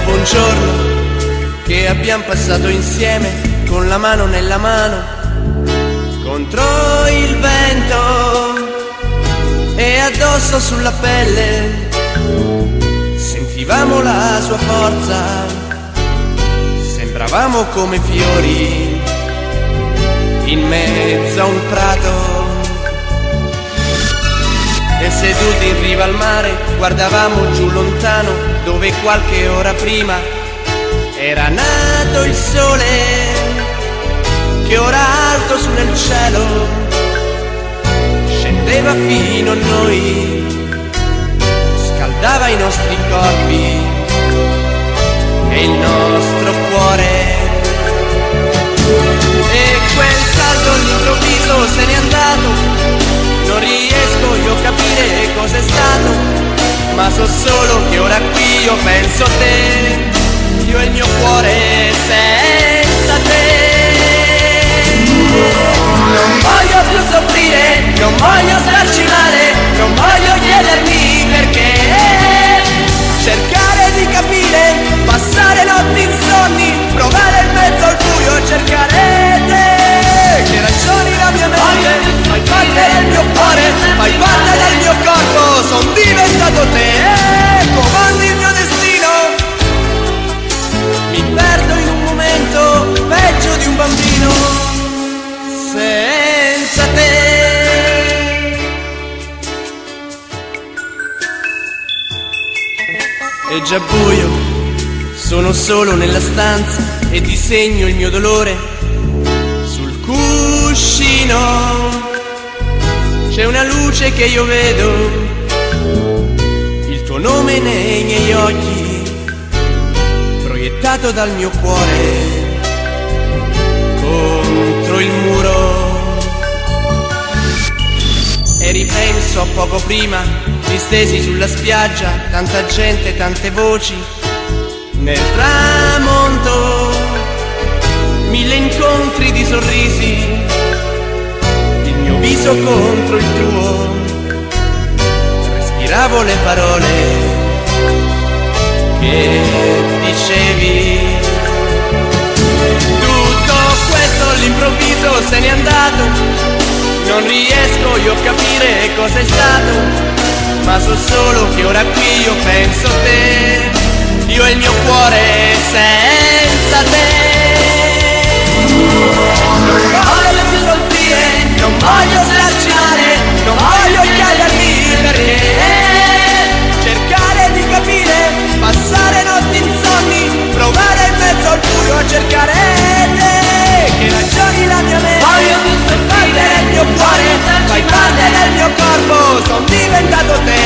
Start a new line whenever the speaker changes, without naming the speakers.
dopo un giorno che abbiamo passato insieme, con la mano nella mano, contro il vento e addosso sulla pelle, sentivamo la sua forza, sembravamo come fiori in mezzo a un prato. E seduti in riva al mare guardavamo giù lontano, dove qualche ora prima era nato il sole, che ora alto su nel cielo scendeva fino a noi, scaldava i nostri corpi e il nostro cuore. E quel salto all'improvviso se n'è andato, non riesco io a capire cos'è stato, ma so solo che ora qui io penso a te, io e il mio cuore senza te. Non voglio più soffrire, non voglio starci male, non voglio chiedermi perché, cercare di capire, passare notti insonni, provare in mezzo al buio a cercare te. Che ragioni la mia mente, fai parte del mio cuore, fai parte del mio corpo, son diventato te, comandi il mio destino. Mi perdo in un momento, peggio di un bambino, senza te. È già buio, sono solo nella stanza e disegno il mio dolore cuscino. C'è una luce che io vedo, il tuo nome nei miei occhi, proiettato dal mio cuore contro il muro. E ripenso a poco prima, distesi sulla spiaggia, tanta gente, tante voci, nel tramonto, mille incontri di sorrisi, il mio viso contro il tuo, respiravo le parole che dicevi. Tutto questo all'improvviso se n'è andato, non riesco io a capire cos'è stato, ma so solo che ora qui io penso a te, io e il mio cuore senza te. Non voglio più soffrire, non voglio starci male, non voglio chiedermi perché, cercare di capire, passare notti insonni, provare in mezzo al buio a cercare te. Che ragioni la mia mente, voglio più soffrire, del mio cuore, fai parte del mio corpo, son diventato te.